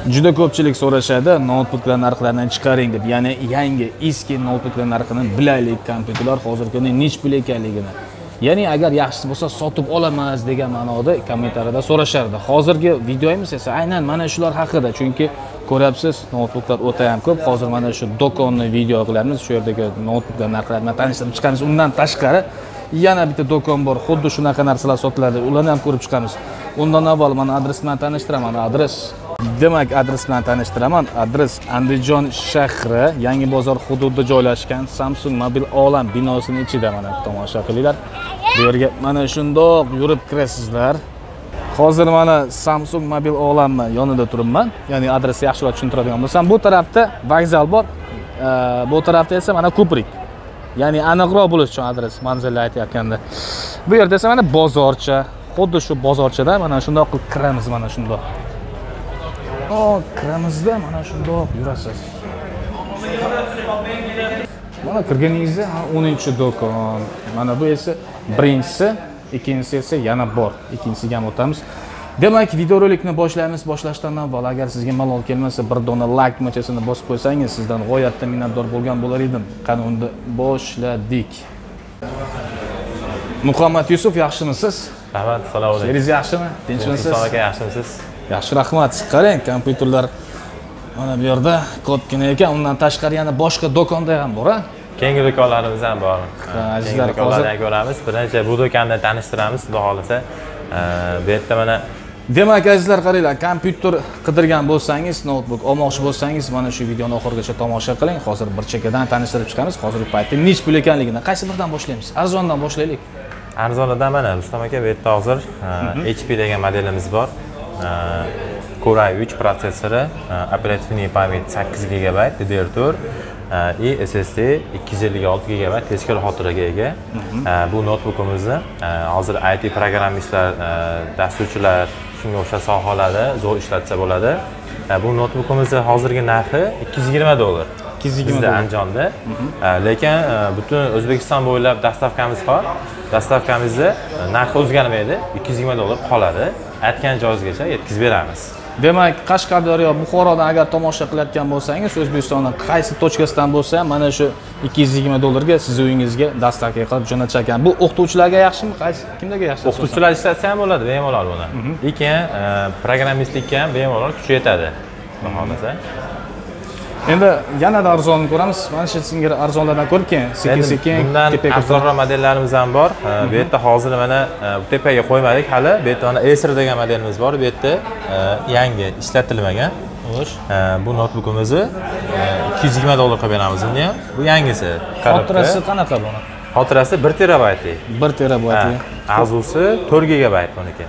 Juda ko'pchilik so'rashadi, noutbuklar narxlaridan chiqaring deb. Ya'ni yangi eski noutbuklar narxini bilaylik, kompyuterlar hozirgi kunda nech pul ekanligini. Ya'ni agar yaxshisi bo'lsa sotib olamiz degan ma'noda kommentariyada so'rashardi. Hozirgi videomiz esa aynan mana shular haqida, chunki ko'ryapsiz, noutbuklar o'ta ham ko'p. Hozir mana shu do'konni video qilamiz, shu yerdagi noutbuklar narxlari bilan tanishtirib chiqamiz. Undan tashqari yana bitta do'kon bor, xuddi shunaqa narsalar sotiladi. Ularni ham ko'rib chiqamiz. Undan avval mana adres bilan tanishtiraman. Demak, adres bilan tanishtiraman. Adres Andijon shahri, Yangi bozor hududida joylashgan Samsung Mobil Olam binosining ichida. Mana tomosha qilinglar. Bu yerga mana shundoq yurib kirasizlar. Hozir mana Samsung Mobil Olamni yonida turibman. Ya'ni adresni yaxshiroq tushuntiradigan bo'lsam, bu tarafda vokzal bor, bu tarafda esa mana ko'prik. Ya'ni aniqroq bo'lish uchun adres manzilni aytayotganda. Bu yerda esa mana bozorcha, xuddi shu bozorchada mana shundoq qilib kiramiz, mana shundoq. Kiramizda mana shundoq yurasiz. Mana kirganingizda 10-do'kon. Mana bu esa birinchisi, ikkinchisi esa yana bor. Ikkinchisiga ham o'tamiz. Demak, videorolikni boshlaymiz. Boshlashdan avval agar sizga malol kelmasa, bir dona like tugmachasini bosib qo'ysangiz, sizdan g'oyatda minnatdor bo'lgan bo'lar edim. Qani unda boshladik. Muhammad Yusuf, yaxshimisiz? Rahmat, assalomu alaykum. Siz yaxshimi? Tinchmisiz? Aka, yaxshimisiz? Yaxshi, rahmat. Qarang, kompyuterlar mana bu yerda ko'pgina ekan. Undan tashqari yana boshqa do'konda ham bor, ha? Keyingi do'konlarimiz ham bor. Azizlar, do'konlarni ko'ramiz. Birinchi bu do'konni tanishtiramiz, xudo xolasa. Bu yerda mana demak, azizlar, qaranglar, kompyuter qidirgan bo'lsangiz, noutbuk olmoqchi bo'lsangiz, mana shu videoni oxirigacha tomosha qiling. Hozir bir chekkadan tanishtirib chiqamiz. Hozirgi paytda nech pul ekanligini. Qaysi biridan boshlaymiz? Arzondan boshlaylik. Arzonidan mana Rustam aka, bu yerda hozir HP degan modelimiz bor. Core i3 protsessori, operativniy pamyat 8 GB, DDR4 и SSD 256 GB tezkor xotiraga ega. Bu noutbukimizni hozir IT programmistlar, dasturchilar, shunga o'xshash sohalarda zo'r ishlatsa bo'ladi. Bu noutbukimizni hozirgi narxi $220. Bizda Andijonda. Lekin butun O'zbekiston bo'ylab dastavkamiz bor. Dastavkamizda narxi o'zgarmaydi, $220 qoladi. Aytgan joyingizgacha yetkazib beramiz. Demak, Qashqadaryo, Buxorodan agar tomosha qilayotgan bo'lsangiz, O'zbekistonning qaysi tochkasidan bo'lsa ham mana shu $220 ga siz uyingizga dastavka qilib jo'natish ekan. Bu o'qituvchilarga yaxshimi? Kimlarga yaxshi? O'qituvchilar ishlatsa ham bo'ladi, bemalol buni. Lekin programmistlikka ham bemalol kuchi yetadi. Xohlasa. Endi yanada arzonni ko'ramiz. Mana shu singari arzonlardan ko'rib keyin, sekin-sekin bundan arzonroq modellarimiz ham bor. Bu yerda hozir mana tepaga qo'ymadik hali. Bu yerda mana Acer degan modelimiz bor. Bu yerda yangi ishlatilmagan. Bu noutbukimizni $220 qilib beramiz buni ham. Bu yangisi. Xotirasi qanaqa buni? Xotirasi 1 terabayt. 1 terabayt. Azusi 4 GB buniki.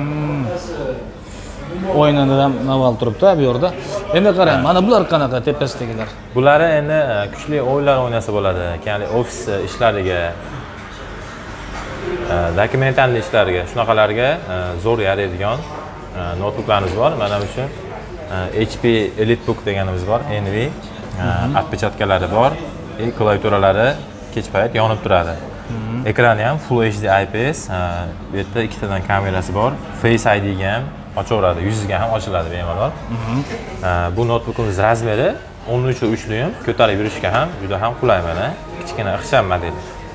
O'yinidan ham avval turibdi bu yerda. Endi qarang, mana bular qanaqa tepasidagilar? Bular endi kuchli o'yinlar o'ynasa bo'ladi. Ya'ni ofis ishlariga, dokumentalniy ishlariga, shunaqalarga zo'r yaraydigan noutbuklarimiz bor. Mana bu uchun HP EliteBook deganimiz bor. NV отпечатkalari bor. Klaviaturalari kech payt yonib turadi. Ekrani ham Full HD IPS. Bu yerda ikkitadan kamerasi bor. Face ID ga ham ochaveradi, yuziga ham ochiladi bemalol. Bu noutbukimiz razmeri 13.3 ko'tarib yurishga ham juda ham qulay mana. Kichkina ixcham model.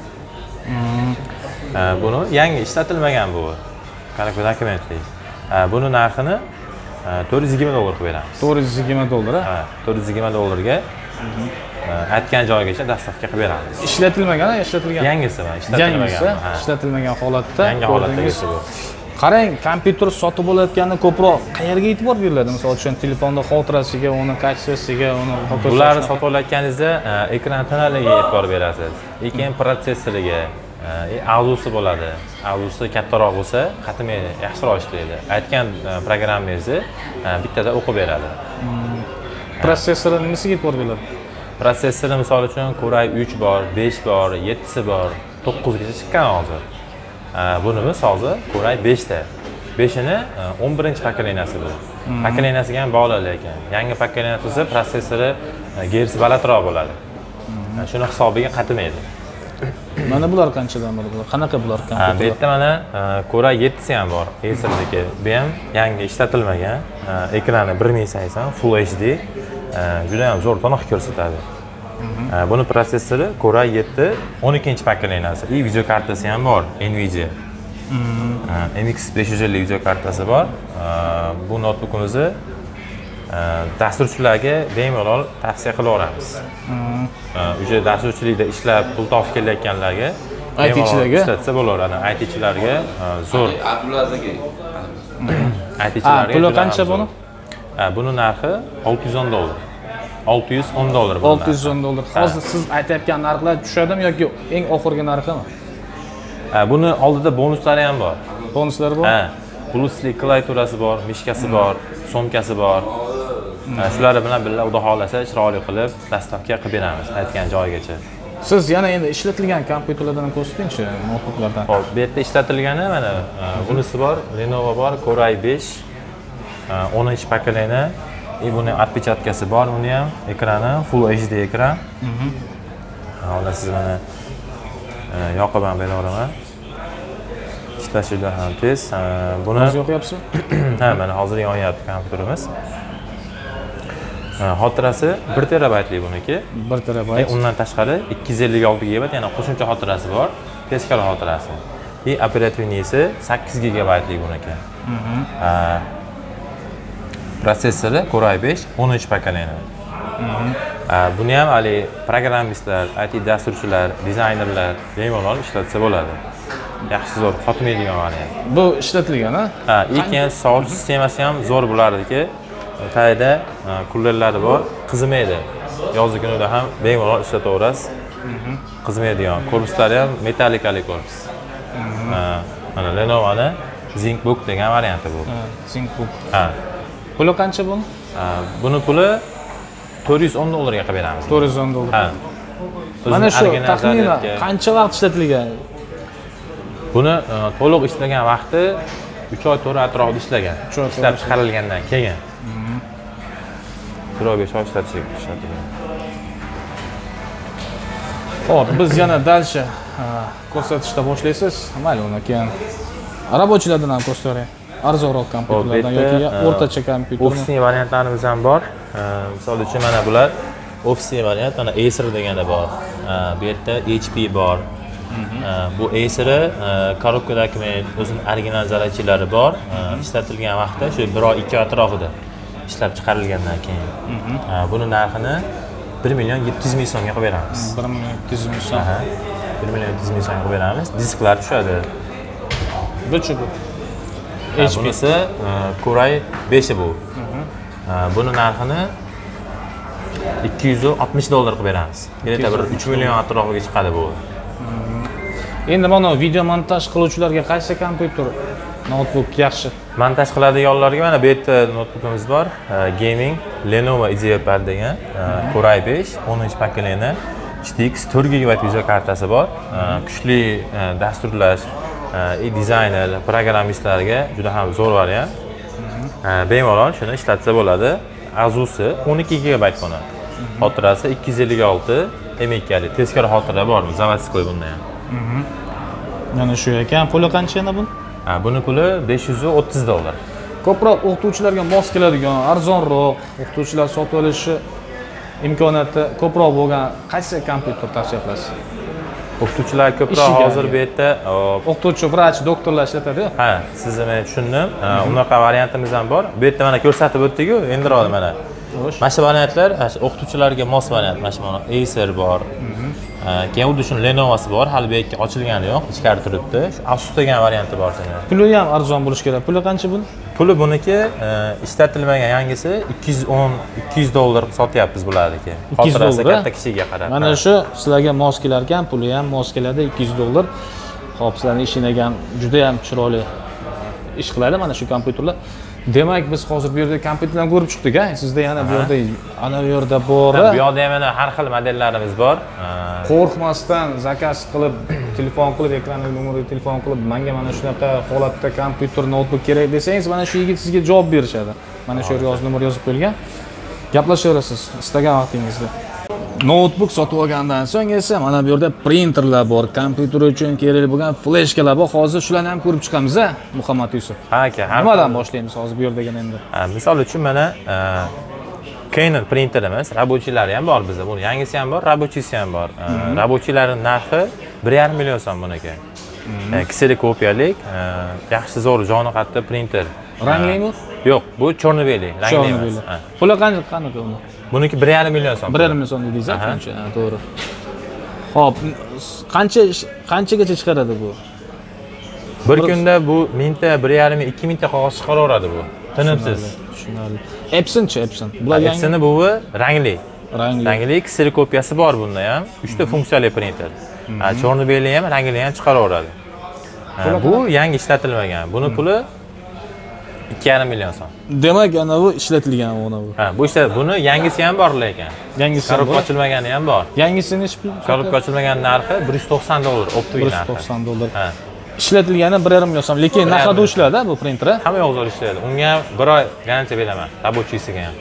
Buni yangi ishlatilmagan bu. Qanaqa dokumentli. Buni narxini $420 qilib beramiz. $420, ha? $420 ga aytgan joyigacha dastavka qilib beramiz. Ishlatilmagan, ishlatilgan. Yangisi va ishlatilmagan. Ishlatilmagan holatda. Yangi holatdagisi bu. Qarang, kompyuter sotib olayotganda ko'proq qayerga e'tibor beriladi? Misol uchun telefonda xotirasiga, uni kachesiga, uni hokazo. Bularni sotib olayotganingizda ekran tonaliga e'tibor berasiz. Lekin protsessoriga, azusi bo'ladi. Azusi kattaroq bo'lsa, qatmaydi, yaxshiroq ishlaydi. Aytgan programmangizni bittada o'qib beradi. Protsessori nimasiga e'tibor beriladi? Protsessori misol uchun Core i3 bor, 5 bor, 7 bor, 9 gacha chiqqan hozir. Bunimiz hozir Core i5 ta. 5ni 11-pokoleniyasi bu. Pokoleniyasiga ham bog'liq lekin. Yangi pokoleniya bo'lsa, protsessori gersi balandroq bo'ladi. Shuni hisobiga qatmaydi. Mana bular qanchadan bor bular? Qanaqa bular kompyuter? Bu yerda mana Core i7 ham bor. Acer'niki. Bu ham yangi ishlatilmagan. ekrani 1080 Full HD, juda ham zo'r to'liq ko'rsatadi. Buni protsessori Core i7 12 pokoleniyasi. Video kartasi ham bor, Nvidia. MX 550 video kartasi bor. Bu notebookimizni dasturchilarga bemalol tavsiya qilaveramiz. O'sha dasturchilikda ishlab pul topib kelayotganlarga ITchilarga ishlatsa bo'laveradi. ITchilarga zo'r. ITchilarga. Puli qancha buni? Buni narxi $610. $610 bu. $610. Hozir siz aytayotgan narxlar tushadimi yoki eng oxirgi narximi? Buni oldida bonuslari ham bor. Bonuslari bor? Plusli klaviaturasi bor, mishkasi bor, so'mkasi bor. Shular bilan birga xudo xolasa chiroyli qilib dastavka qilib beramiz aytgan joyigacha. Siz yana endi ishlatilgan kompyuterlardan ko'rsating-chi, notebooklardan. Hop, bu yerda ishlatilgani mana bunisi bor, Lenovo bor, Core i5 10 pokoleniya. Buni отпечаткасы bor, buni ham ekrani Full HD ekran. Hozir siz mana yoqib ham beraveraman. Ishlashida ham tez. Buni hozir yoqyapsiz? Ha, mana hozir yonyapti kompyuterimiz. Xotirasi 1 terabaytlik buniki. 1 terabayt. Undan tashqari 256 GB yana qo'shimcha xotirasi bor, teskari xotirasi. Operativniyasi 8 GB buniki. Protsessori Core i5 13 pokoleniya. Buni ham hali programmistlar, IT dasturchilar, dizaynerlar bemalol ishlatsa bo'ladi. Yaxshi zo'r xotimaydigan variant. Bu ishlatilgan, ha? Keyin sovuq sistemasi ham zo'r bo'lardiki, tayda kullerlari bor, qizimaydi. Yozgi kunida ham bemalol ishlataverasiz. Qizimaydigan. Korpuslari ham metallikali korpus. Mana Lenovo'ning ZincBook degan varianti bu. ZincBook. Puli qancha buni? Buni puli $410 ga qilib beramiz. $410. Ha. Mana shu taxminan qancha vaqt ishlatilgan? Buni to'liq ishlagan vaqti 3 oy to'g'ri atrofida ishlagan. Ishlab chiqarilgandan keyin. 1 oy 5 oy ishlatilgan. Xo'p, biz yana dalsha ko'rsatishda boshlaysiz. Mayli, undan keyin rabochilardan ham ko'rsatavering. Arzonroq kompyuterlardan yoki o'rtacha kompyuter. Ofisning variantlarimiz ham bor. Misol uchun mana bular ofisning variant, mana Acer degani bor. Bu yerda HP bor. Bu Acer korobkadagi o'zining original zaryadchilari bor. Ishlatilgan vaqtda shu 1 oy 2 atrofida ishlab chiqarilgandan keyin. Buni narxini 1.700.000 so'mga qilib beramiz. 1.700.000 so'm. 1.700.000 so'mga qilib beramiz. Disklar tushadi. Bunisi bu. Bunisi Core i5 bu. Buni narxini $260 qilib beramiz. Yerda bir 3 million atrofiga chiqadi bu. Endi mana video montaj qiluvchilarga qaysi kompyuter notebook yaxshi? Montaj qiladiganlarga mana bu yerda notebookimiz bor. Gaming Lenovo IdeaPad degan Core i5 10 pokoleniya GTX 4 GB video kartasi bor. Kuchli dasturlash, dizayner, programmistlarga juda ham zo'r variant. Bemalol shuni ishlatsa bo'ladi. Azusi 12 GB buni. Xotirasi 256 M2 lik teskari xotira bor, zavodskoy bunda ham. Mana shu ekan. Puli qancha yana buni? Buni puli $530. Ko'proq o'qituvchilarga mos keladigan, arzonroq, o'qituvchilar sotib olishi imkoniyati ko'proq bo'lgan qaysi kompyuter tavsiya qilasiz? O'qituvchilar ko'proq hozir bu yerda o'qituvchi, vrach, doktorlar ishlatadi. Ha, sizni men tushundim. Unaqa variantimiz ham bor. Bu yerda mana ko'rsatib o'tdik-ku, endi mana. Mana shu variantlar o'qituvchilarga mos variant. Mana Acer bor. Keyin u shuni Lenovo'si bor, hali bu yerga ochilgani yo'q, ichkari turibdi. Shu Asus degan varianti bor seni. Puli ham arzon bo'lishi kerak. Puli qancha buni? Puli buniki ishlatilmagan yangisi $200 sotyapmiz bularniki. Xotirasi katta kishiga qarab. Mana shu sizlarga mos kelar ekan, puli ham mos keladi $200. Xo'p, sizlarning ishingiz ham juda ham chiroyli ish qiladi mana shu kompyuterlar. Demak, biz hozir bu yerda kompyuterlarni ko'rib chiqdik-a. Sizda yana bu yerda, ana bu yerda bor. Bu yerda ham mana har xil modellarimiz bor. Qo'rqmasdan zakaz qilib, telefon qilib, ekraniga nomerga telefon qilib, menga mana shunaqa holatda kompyuter, notebook kerak desangiz, mana shu yigit sizga javob berishadi. Mana shu yerga nomer yozib qo'yilgan. Gaplashaverasiz istagan vaqtingizda. Notebook sotib olgandan so'ng esa mana bu yerda printerlar bor, kompyuter uchun kerakli bo'lgan fleshkalar bor. Hozir shularni ham ko'rib chiqamiz, Muhammad Yusuf. Ha aka, nimadan boshlaymiz hozir bu yerdagan endi? Misol uchun mana Canon printerimiz, rabochiylari ham bor bizda. Buni yangisi ham bor, rabochisi ham bor. Rabochiylarining narxi 1,5 million so'm buniki. Kserokopiyalik, yaxshi zo'r joni qattiq printer. Ranglimi? Yo'q, bu chorno-beli, rangli emas. Puli qanaqa uni? Buniki 1,5 million so'm. 1,5 million so'm dedingiz, qancha? To'g'ri. Xo'p, qanchagacha chiqaradi bu? Bir kunda bu 1000 ta, 1,5 2000 ta qog'oz chiqaraveradi bu. Tinimsiz. Tushunarli. Epson-chi, Epson. Bular yangi. Epsonning bu rangli. Rangli kserokopiyasi bor bunda ham. 3 ta funksiyali printer. Chorno-beli ham, rangli ham chiqaraveradi. Bu yangi ishlatilmagan. Buni puli 2,5 million so'm. Demak, ana bu ishlatilgan ona bu. Ha, bu buni yangisi ham bor lekin. Yangisi korobka ochilmagani ham bor. Yangisini ish puli? Korobka ochilmagan narxi $190, optik narxi. $190. Ha. Ishlatilgani 1,5 million so'm, lekin naqad ishlaydi bu printer? Hamma yo'q zo'r ishlaydi. Unga ham 1 oy garantiya beraman, rabochisiga ham.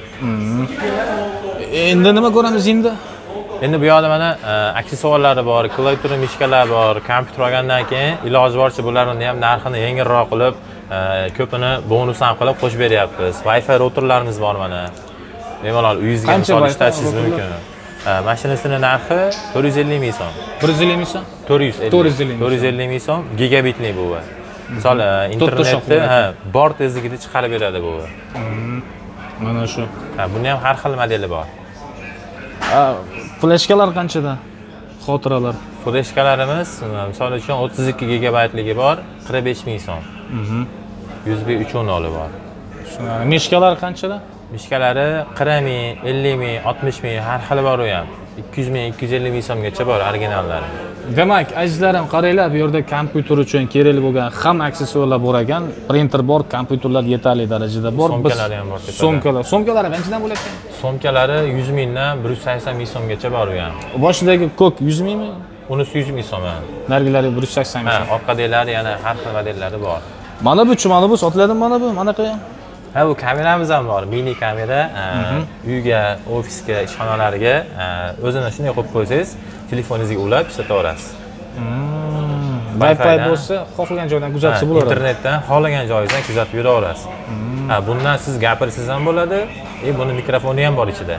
Endi nima ko'ramiz endi? Endi bu yoqda mana aksessuarlari bor, klaviatura mishkalar bor. Kompyuter olgandan keyin iloji boricha bularni ham narxini yengilroq qilib, ko'pini bonus ham qilib qo'shib beryapmiz. Wi-Fi routerlarimiz bor mana. Bemalol uyingizga misol ishlatishingiz mumkin. Mashinasining narxi 450 ming so'm. 150 ming so'm? 450 ming so'm, gigabitli bu. Misol internetni bor tezligida chiqarib beradi bu. Mana shu. Buni ham har xil modeli bor. Fleshkalar qanchadan? Xotiralar. Fleshkalarimiz misol uchun 32 gigabaytligi bor, 45 ming so'm. USB 3.0 bor. Shunday. Mishkalar qanchadan? Mishkalari 40 ming, 50 ming, 60 ming har xili bor u ham. 200 ming, 250 ming so'mgacha bor originallari. Demak, azizlarim, qaranglar, bu yerda kompyuter uchun kerakli bo'lgan hamma aksessuarlar bor ekan. Printer bor, kompyuterlar yetarli darajada bor. So'mkalari ham bor. So'mkalar qanchadan bo'lar ekan? So'mkalari 100 mingdan 180 ming so'mgacha bor u ham. Boshidagi ko'k 100 mingmi? Unisi 100 ming so'm. Nargilari 180 ming so'm. Orqadagilari yana har xil modellari bor. Mana bu sotiladimi mana bu? Mana qo'yam. Ha, bu kameramiz ham bor. Mini kamera, uyga, ofisga, ishxonalarga o'zini shunday qo'yib qo'ysangiz, telefoningizga ulab ishlataverasiz. Wi-Fi bo'lsa, xohlagan joydan kuzatsa bo'laveradi. Internetdan xohlagan joyingizdan kuzatib yuraverasiz. Bundan siz gapirsangiz ham bo'ladi, buni mikrofoni ham bor ichida.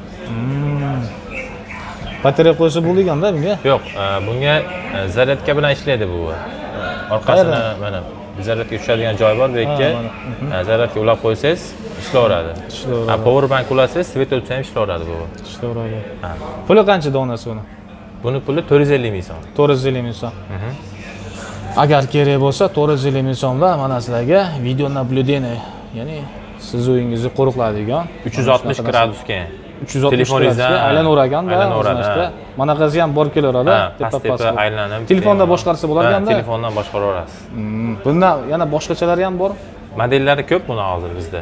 Batareya qo'ysa bo'lganda bunga? Yo'q, bunga zaryadka bilan ishlaydi bu. Orqasini mana zaryadga tushadigan joy bor bu yerga. Zaryadga ulab qo'ysangiz ishlayveradi. Power bank ulasangiz, svet o'tsa ham ishlayveradi bu. Ishlayveradi. Puli qancha donasi buni? Buni puli 450 ming so'm. 450 ming so'm. Agar kerak bo'lsa 450 ming so'mda mana sizlarga video naблюдение, ya'ni siz o'yingizni qo'riqlaydigan 360 gradusga 360 gradusga aylanavergan va manaqasi ham bor kelaveradi. Tepa aylanib. Telefonda boshqarsa bo'larganda. Telefondan boshqaraverasiz. Bunda yana boshqachalari ham bor. Modellari ko'p buni hozir bizda.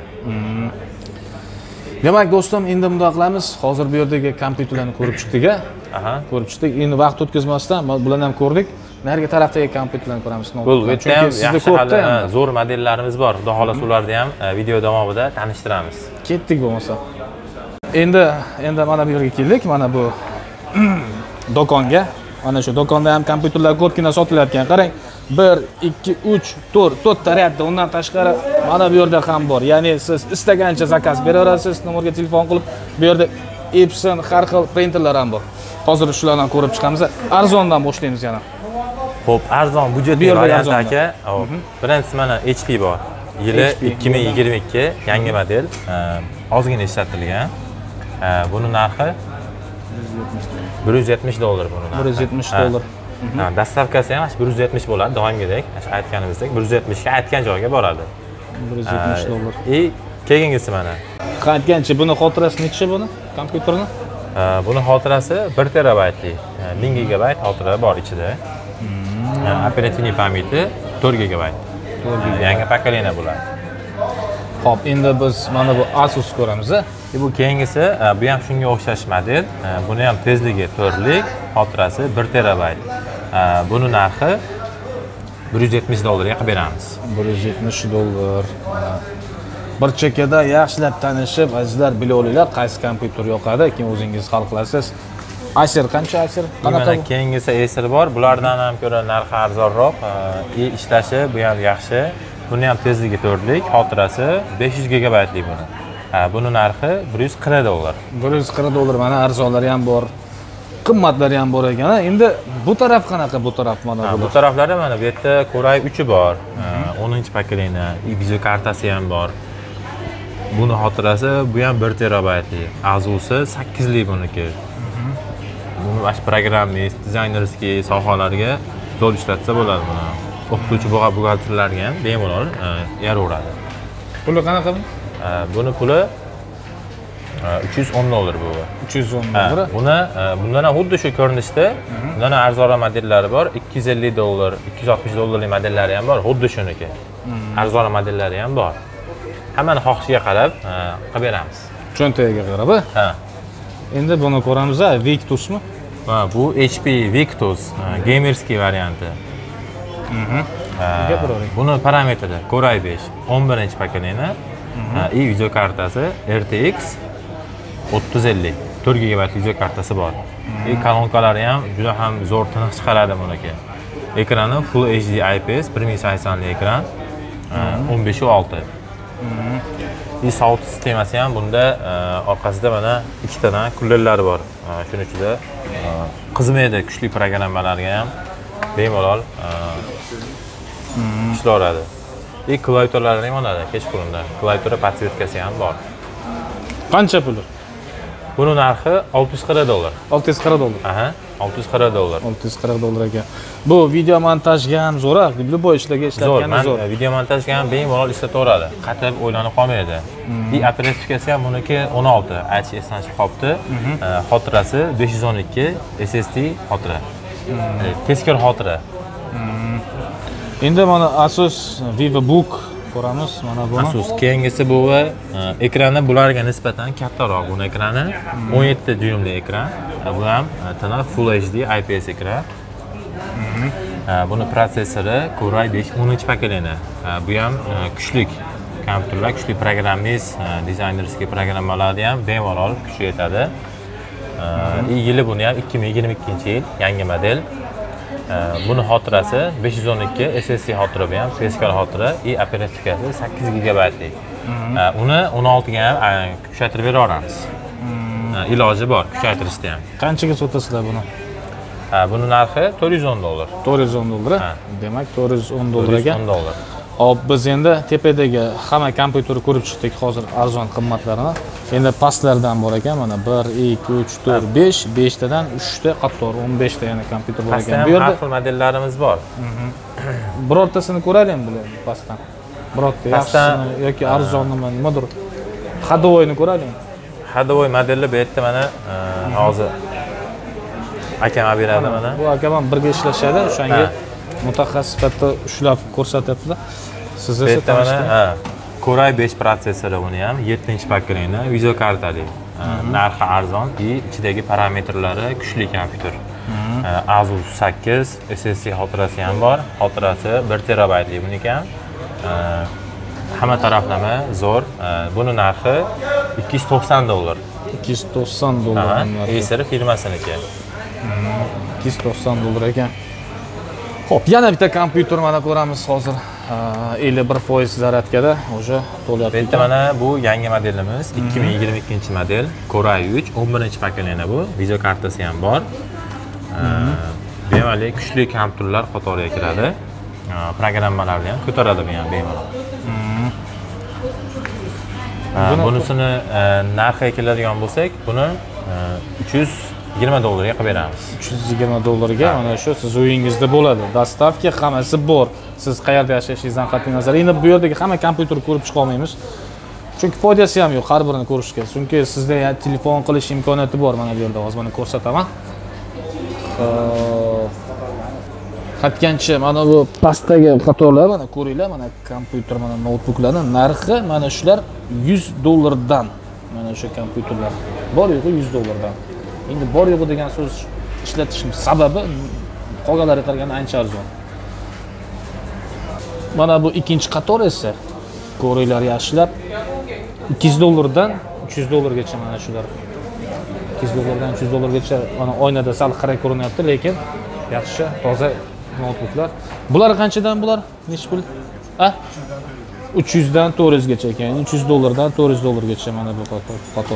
Demak, do'stim, endi bunday qilamiz. Hozir bu yerdagi kompyuterlarni ko'rib chiqdik. Ko'rib chiqdik. Endi vaqt o'tkazmasdan bularni ham ko'rdik. Narigi tarafdagi kompyuterlarni ko'ramiz. Bu yerda ham yaxshi zo'r modellarimiz bor. Xudo xolasa ularni ham video davomida tanishtiramiz. Ketdik bo'lmasa. Endi mana bu yerga keldik. Mana bu do'konga. Mana shu do'konda ham kompyuterlar ko'pgina sotilayotgan. Qarang, 1, 2, 3, 4 ta reyadda, undan tashqari mana bu yerda ham bor. Ya'ni siz istagancha zakaz beraverasiz, nomerga telefon qilib, bu yerda Epson har xil printerlar ham bor. Hozir shulardan ko'rib chiqamiz. Arzondan boshlaymiz yana. Xo'p, arzon budjetli variant aka. Birinchisi mana HP bor. Yili 2022 yangi model, ozgina ishlatilgan. Buni narxi $170 buni narxi. $170. Dastavkasi ham 170 bo'ladi, doimgidek. Aytganimizdek 170 ga aytgan joyga boradi. $170. Keyingisi mana. Aytgancha buni xotirasi necha buni? Kompyuterni? Buni xotirasi 1 terabaytli. 1000 gigabayt xotira bor ichida. Operativ pamyati 4 gigabayt. Yangi pokoleniya bo'ladi. Xo'p, endi biz mana bu Asus ko'ramiz. Bu keyingisi, bu ham shunga o'xshash model. Buni ham tezligi 4lik, xotirasi 1 terabayt. Buni narxi $170 ga qilib beramiz. $170. Bir chekkada yaxshilab tanishib, azizlar, bila olinglar, qaysi kompyuter yoqadi, keyin o'zingiz hal qilasiz. Acer qancha Acer? Mana keyingisi Acer bor. Bulardan ham ko'ra narxi arzonroq, ishlashi bu ham yaxshi. Buni ham tezligi 4lik, xotirasi 500 gigabaytlik buni. Buni narxi $140. $140 mana arzonlari ham bor. Qimmatlari ham bor ekan. Endi bu taraf qanaqa? Bu taraf mana bu taraflarda mana bu yerda Core i3 bor. 10-pokoleniya, video kartasi ham bor. Buni xotirasi bu ham 1 terabaytlik. Azusi 8lik buniki. Buni bash programmist, dizaynerskiy sohalarga zo'r ishlatsa bo'ladi buni. O'qituvchi buxgalterlarga ham bemalol yaraveradi. Puli qanaqa bu? Buni puli $310 bu. $310. Buni bundan ham xuddi shu ko'rinishda, bundan arzonroq modellari bor. $250, $260 modellari ham bor, xuddi shuniki. Arzonroq modellari ham bor. Hammani xohishiga qarab qilib beramiz. Cho'ntagiga qarab. Ha. Endi buni ko'ramiz, Victusmi? Bu HP Victus gamerskiy varianti. Buni parametri Core i5 11-pokoleniya, video kartasi RTX 3050, 4 GB video kartasi bor. Kolonkalari ham juda ham zo'r tiniq chiqaradi buniki. Ekrani Full HD IPS 1080 li ekran, 15.6. Sound sistemasi ham bunda orqasida mana ikkitadan kullallari bor. Shuning ichida qizmaydi, kuchli programmalarga ham bemalol ishlayveradi. Klaviaturalari ham bo'ladi, kechqurunda. Klaviatura podsvetkasi ham bor. Qancha puli? Buni narxi $640. $640. Aha, $640. $640 ekan. Bu video montajga ham zo'r, любой ishlarga ishlatgani zo'r. Video montajga ham bemalol ishlataveradi. Qatib o'ylanib qolmaydi. Operativkasi ham buniki 16, ATH esdan chiqib qolibdi. Xotirasi 512 SSD xotira. Tezkor xotira. Endi mana Asus VivoBook ko'ramiz, mana buni. Asus keyingisi bu ekrani bularga nisbatan kattaroq. Buni ekrani 17 dyuymli ekran. Bu ham tiniq Full HD IPS ekran. Buni protsessori Core i5 10-pokoleniya. Bu ham kuchli kompyuterlar, kuchli programmist, dizaynerskiy programmalarni ham bemalol kuchi yetadi. Yili buni ham 2022-yil yangi model. Buni xotirasi 512 SSD xotira bu ham, tezkor xotira, operativkasi 8 gigabaytlik. Uni 16 ga ham kuchaytirib beraveramiz. Iloji bor, kuchaytirishda ham. Qanchaga sotasizlar buni? Buni narxi $410. $410. Demak, $410 ekan. $410. Hop, biz endi tepadagi hamma kompyuterni ko'rib chiqdik hozir arzon qimmatlarini. Endi pastlardan bor ekan, mana 1 2 3 4 5, 5 tadan 3 ta qator 15 ta yana kompyuter bor ekan. Bu yerda har xil modellarimiz bor. Birortasini ko'raylikmi bular pastdan? Birorta yaxshisini yoki arzonnimi, nimadir Hadovoyni ko'raylikmi? Hadovoy modeli bu yerda mana hozir akam olib beradi mana. Bu akam ham birga ishlashadi, o'shanga mutaxassis sifatida ushlab ko'rsatyaptilar. Siz esa tanishtiring. Core i5 protsessori buni ham 7-pokoleniya video kartali. Narxi arzon, ichidagi parametrlari kuchli kompyuter. Asus 8, SSD xotirasi ham bor. Xotirasi 1 terabaytlik buniki ham. Hamma taraflama zo'r. Buni narxi $290. $290. Acer firmasiniki. $290 ekan. Xo'p, yana bitta kompyuter mana ko'ramiz hozir. 51% zaryadkada o'sha to'lyapti. Bitta mana bu yangi modelimiz, 2022-model Core i3 11-pokoleniya bu. Video kartasi ham bor. Bemalol kuchli kompyuterlar qatoriga kiradi. Programmalarni ham ko'taradi bu ham bemalol. Bunisini narxiga keladigan bo'lsak, buni $320 ga qilib beramiz. $320 ga mana shu siz uyingizda bo'ladi. Dostavka hammasi bor. Siz qayerda yashashingizdan qat'iy nazar. Endi bu yerdagi hamma kompyuterni ko'rib chiqa olmaymiz. Chunki foydasi ham yo'q har birini ko'rishga. Chunki sizda telefon qilish imkoniyati bor mana bu yerda. Hozir mana ko'rsataman. Qatgancha mana bu pastdagi qatorlar mana ko'ringlar, mana kompyuter, mana noutbuklarning narxi mana shular $100 dan. Mana o'sha kompyuterlar. Bor yo'g'i $100 dan. Endi bor yo'g'i degan so'z ishlatishning sababi qolganlariga qaraganda ancha arzon. Mana bu ikkinchi qator esa ko'ringlar yaxshilab $200 dan $300 gacha mana shular. $200 $300 mana oynada sal xira ko'rinyapti, lekin yaxshi, toza noutbuklar. Bular qanchadan bular? Nech pul? 300 dan 400 gacha ekan. $300 dan $400 gacha mana bu qator.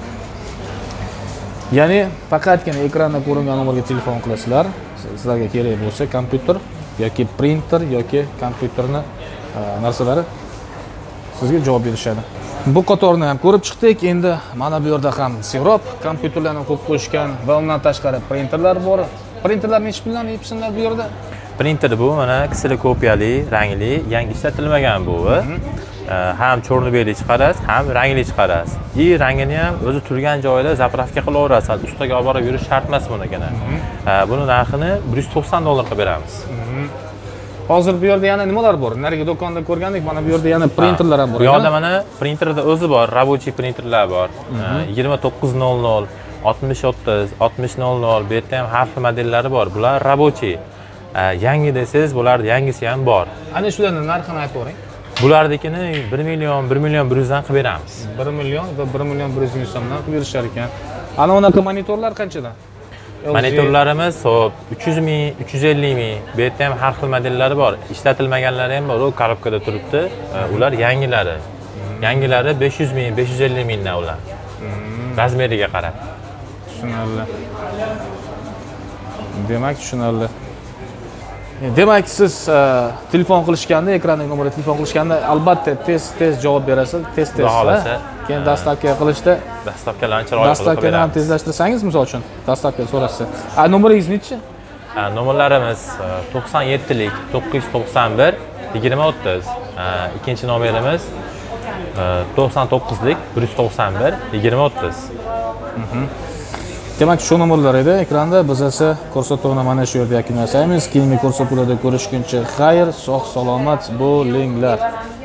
Ya'ni faqatgina ekranda ko'ringan nomerga telefon qilasizlar. Sizlarga kerak bo'lsa kompyuter yoki printer yoki kompyuterni narsalari sizga javob berishadi. Bu qatorni ham ko'rib chiqdik. Endi mana bu yerda ham sirop kompyuterlarni qo'yib qo'yishgan va undan tashqari printerlar bor. Printerlar nech puldan deyapsizlar bu yerda? Printer bu mana ksilokopiyali, rangli, yangi ishlatilmagan bu. Ham cho'rni-beli chiqarasiz, ham rangli chiqarasiz. Rangini ham o'zi turgan joyida zapravka qilaverasiz. Ustaga olib borib yurish shart emas bunigina. Buni narxini $190 qilib beramiz. Hozir bu yerda yana nimalar bor? Narigi do'konda ko'rgandik, mana bu yerda yana printerlar ham bor. Bu yerda mana printerda o'zi bor, rabochiy printerlar bor. 2900, 6030, 6000, bu yerda ham har xil modellari bor. Bular rabochiy. Yangi desangiz, bularda yangisi ham bor. Ana shularning narxini aytib o'ring. Bulardikini 1 million 100 dan qilib beramiz. 1 million va 1 million 100 so'mdan qilib berishar ekan. Ana unaqa monitorlar qanchadan? Monitorlarimiz 300 ming, 350 ming. Bu yerda ham har xil modellari bor. Ishlatilmaganlari ham bor, u korobkada turibdi. Ular yangilari. Yangilari 500 ming, 550 mingdan ular. Razmeriga qarab. Tushunarli. Demak, tushunarli. Demak, siz telefon qilishganda, ekrandagi nomerga telefon qilishganda albatta tez javob berasiz, tez. Keyin dastavka qilishda dastavkalarni chiroyli qilib beramiz. Dastavkani tezlashtirsangiz, misol uchun, dastavka so'rashsa. Nomeringiz nechi? Nomerlarimiz 97lik 991 2030. Ikkinchi nomerimiz 99lik 191 2030. Demak, shu nomerlar edi ekranda. Biz esa ko'rsatuvni mana shu yerda yakunlaymiz. Keyingi ko'rsatuvlarda ko'rishguncha xayr, sog' salomat bo'linglar.